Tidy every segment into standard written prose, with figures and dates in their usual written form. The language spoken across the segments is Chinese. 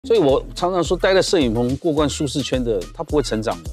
所以我常常说，待在摄影棚过关舒适圈的，他不会成长的。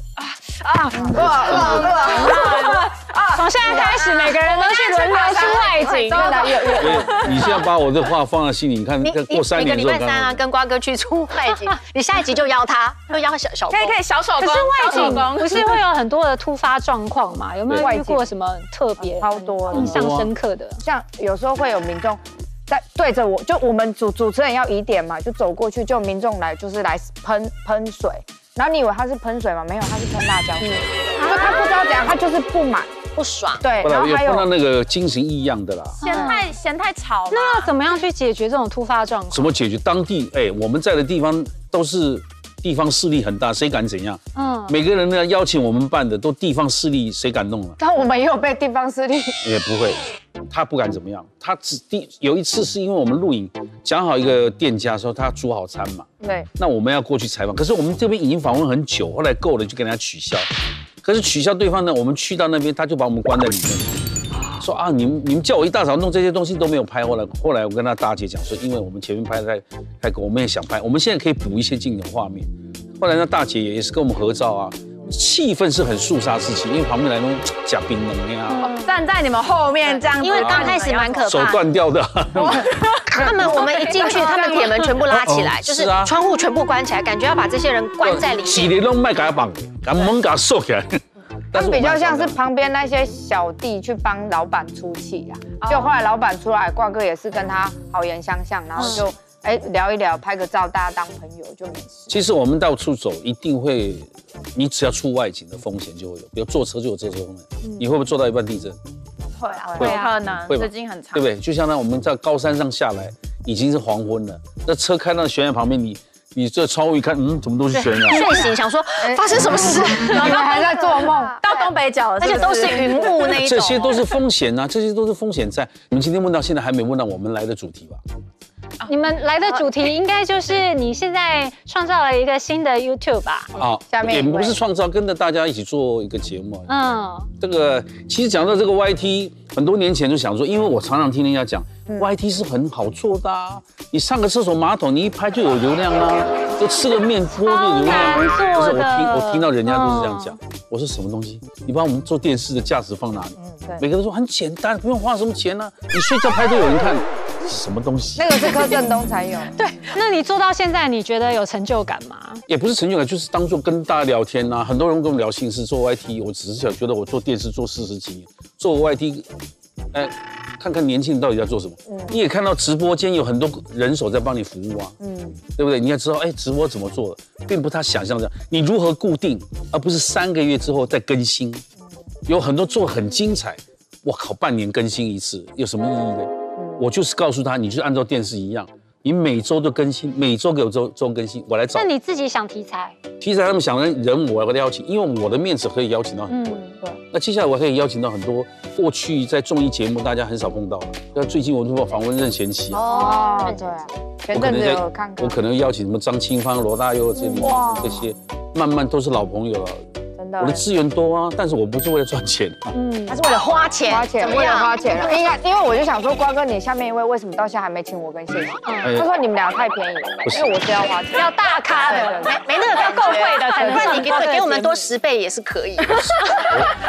从现在开始，每个人都去轮流出外景。 你现在把我这话放在心里，你看过3年之后， 每个礼拜3啊，跟瓜哥去出外景，你下一集就邀他，就邀小可以小手工。 可是外景不是会有很多的突发状况吗？有没有遇过什么特别超多印象深刻的？ 像有时候会有民众在对着我，就我们主持人要移点嘛，就走过去，就民众来就是来喷水，然后你以为他是喷水吗？没有，他是喷辣椒水，就他不知道怎样，他就是不满。 不爽， 对， 后来有然后还有碰到那个精神异样的啦。 嫌太吵了。 那要怎么样去解决这种突发状况？ 怎么解决？当地我们在的地方都是地方势力很大，谁敢怎样？每个人呢邀请我们办的都地方势力，谁敢弄了？ 但我们也有被地方势力， 也不会，他不敢怎么样。他有一次是因为我们录影讲好一个店家说他煮好餐嘛， 对， 那我们要过去采访，可是我们这边已经访问很久，后来够了就给人家取消。可是取消对方呢，我们去到那边他就把我们关在里面，说啊你们叫我一大早弄这些东西都没有拍。后来我跟他大姐讲说，因为我们前面拍的太够，我们也想拍，我们现在可以补一些镜头画面。后来那大姐也是跟我们合照啊，气氛是很肃杀之气，因为旁边来那种假冰冷呀， 站在你们后面这样子， 因为刚开始蛮可怕， 手断掉的。 我们一进去，他们铁门全部拉起来，就是窗户全部关起来，感觉要把这些人关在里面。 洗脸都卖给他绑，把门给他收起来。 他们比较像是旁边那些小弟去帮老板出气啊，就后来老板出来，瓜哥也是跟他好言相向，然后就聊一聊，拍个照，大家当朋友就没事。 其实我们到处走，一定会，你只要出外景的风险就会有，比如坐车就有坐车风险，你会不会坐到一半地震？ 会啊，会可能，最近很长， 对不对？就像我们在高山上下来，已经是黄昏了，那车开到悬崖旁边，你这窗户一看，怎么都是悬崖？ 睡醒想说发生什么事， 你们还在做梦， 到东北角了， 而且都是云雾那一种。 这些都是风险啊，这些都是风险在。你们今天问到现在还没问到我们来的主题吧？ 你们来的主题应该就是你现在创造了一个新的 YouTube 吧？ 也不是创造，跟着大家一起做一个节目。这个其实讲到这个 YT， 很多年前就想说，因为我常常听人家讲，YT 是很好做的啊，你上个厕所马桶，你一拍就有流量啊，就吃个面锅就有流量。不是我听到人家都是这样讲，我说什么东西？你把我们做电视的价值放哪里？每个人说很简单，不用花什么钱啊，你睡觉拍都有人看。什么东西？ 那个是柯震东才有。 对，那你做到现在，你觉得有成就感吗？ 也不是成就感，就是当做跟大家聊天啊。很多人跟我聊心事，做 YT， 我只是想觉得我做电视做40几年，做 YT， 看看年轻人到底在做什么。你也看到直播间有很多人手在帮你服务啊，对不对？你要知道，直播怎么做的，并不他想象这样。你如何固定，而不是3个月之后再更新？有很多做很精彩，我靠，半年更新一次，有什么意义呢？我就是告诉他，你就按照电视一样，你每周都更新，每周给我周更新，我来找。 那你自己想题材？ 题材他们想的人，我要邀请，因为我的面子可以邀请到很多人。那接下来我可以邀请到很多过去在综艺节目大家很少碰到的。那最近我如果访问任贤齐对啊，前阵子有看过。 我可能邀请什么张清芳、罗大佑这些，慢慢都是老朋友了。我的资源多啊，但是我不是为了赚钱， 他是为了花钱， 为了花钱。因为我就想说，瓜哥，你下面一位为什么到现在还没请我跟谢谢？他说你们俩太便宜了，因为我是要花钱， 要大咖的， 没那个要够贵的， 不然你给我们多10倍也是可以。